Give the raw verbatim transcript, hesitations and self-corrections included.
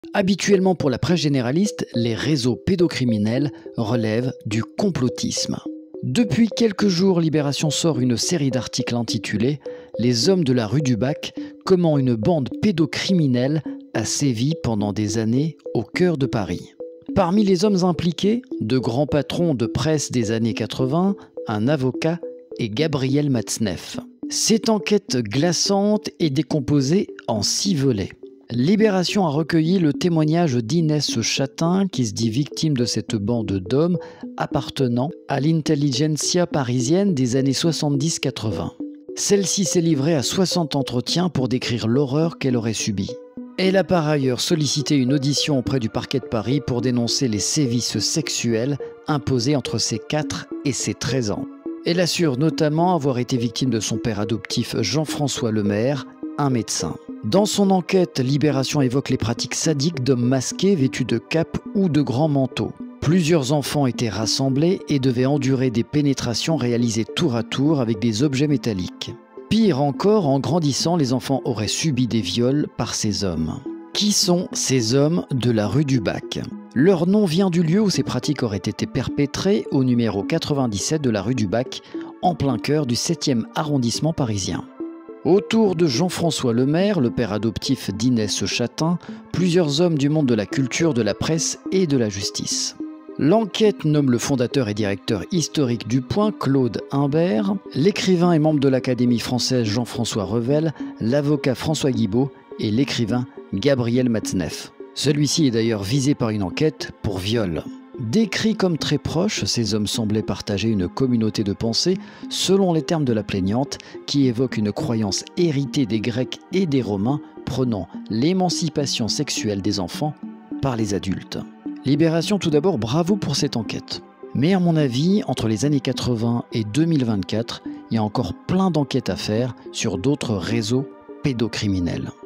Habituellement pour la presse généraliste, les réseaux pédocriminels relèvent du complotisme. Depuis quelques jours, Libération sort une série d'articles intitulés « Les hommes de la rue du Bac, comment une bande pédocriminelle a sévi pendant des années au cœur de Paris ». Parmi les hommes impliqués, de grands patrons de presse des années quatre-vingts, un avocat et Gabriel Matzneff. Cette enquête glaçante est décomposée en six volets. Libération a recueilli le témoignage d'Inès Chatin, qui se dit victime de cette bande d'hommes appartenant à l'intelligentsia parisienne des années soixante-dix quatre-vingts. Celle-ci s'est livrée à soixante entretiens pour décrire l'horreur qu'elle aurait subie. Elle a par ailleurs sollicité une audition auprès du parquet de Paris pour dénoncer les sévices sexuels imposés entre ses quatre et ses treize ans. Elle assure notamment avoir été victime de son père adoptif Jean-François Lemaire, un médecin. Dans son enquête, Libération évoque les pratiques sadiques d'hommes masqués vêtus de capes ou de grands manteaux. Plusieurs enfants étaient rassemblés et devaient endurer des pénétrations réalisées tour à tour avec des objets métalliques. Pire encore, en grandissant, les enfants auraient subi des viols par ces hommes. Qui sont ces hommes de la rue du Bac? Leur nom vient du lieu où ces pratiques auraient été perpétrées, au numéro quatre-vingt-dix-sept de la rue du Bac, en plein cœur du septième arrondissement parisien. Autour de Jean-François Lemaire, le père adoptif d'Inès Chatin, plusieurs hommes du monde de la culture, de la presse et de la justice. L'enquête nomme le fondateur et directeur historique du Point, Claude Imbert, l'écrivain et membre de l'Académie française Jean-François Revel, l'avocat François Guibaud et l'écrivain Gabriel Matzneff. Celui-ci est d'ailleurs visé par une enquête pour viol. Décrits comme très proches, ces hommes semblaient partager une communauté de pensée, selon les termes de la plaignante, qui évoque une croyance héritée des Grecs et des Romains prônant l'émancipation sexuelle des enfants par les adultes. Libération, tout d'abord, bravo pour cette enquête. Mais à mon avis, entre les années quatre-vingts et deux mille vingt-quatre, il y a encore plein d'enquêtes à faire sur d'autres réseaux pédocriminels.